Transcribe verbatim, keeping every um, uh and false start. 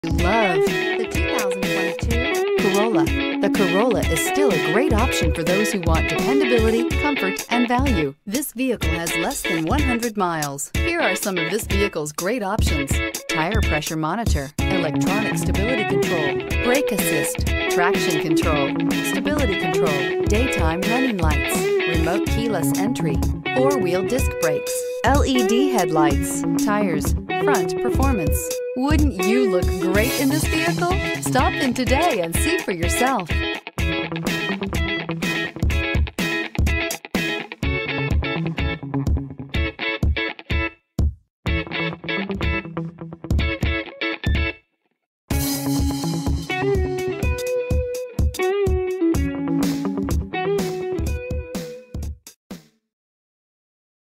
Love the two thousand twenty-two Corolla. The Corolla is still a great option for those who want dependability, comfort, and value. This vehicle has less than one hundred miles. Here are some of this vehicle's great options: tire pressure monitor, electronic stability control, brake assist, traction control, stability control, daytime running lights, remote keyless entry, four-wheel disc brakes, L E D headlights, tires, front performance. Wouldn't you look great in this vehicle? Stop in today and see for yourself.